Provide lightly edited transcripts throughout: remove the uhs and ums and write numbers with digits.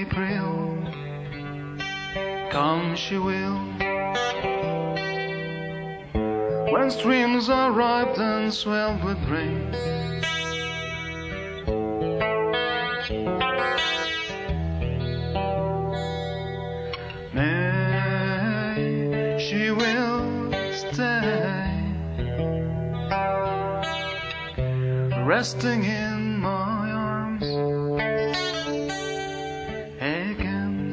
April, come she will, when streams are ripe and swelled with rain. May she will stay, resting in my arms again.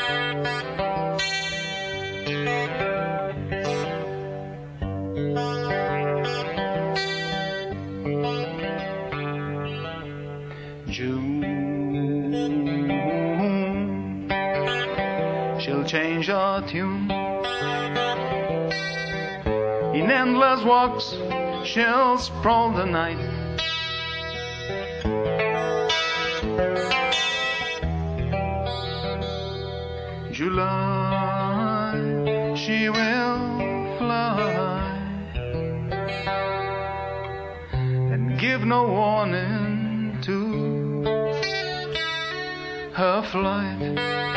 June, she'll change her tune. In endless walks she'll sprawl the night. July, she will fly and give no warning to her flight.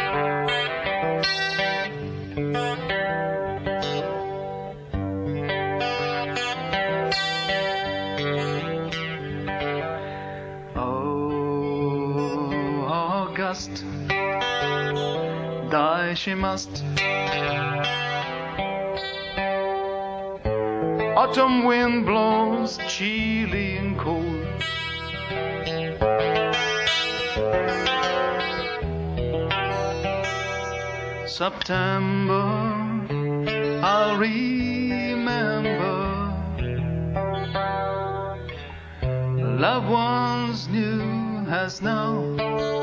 Oh, August, die she must. Autumn wind blows chilly and cold. September, I'll remember. The loved ones new has now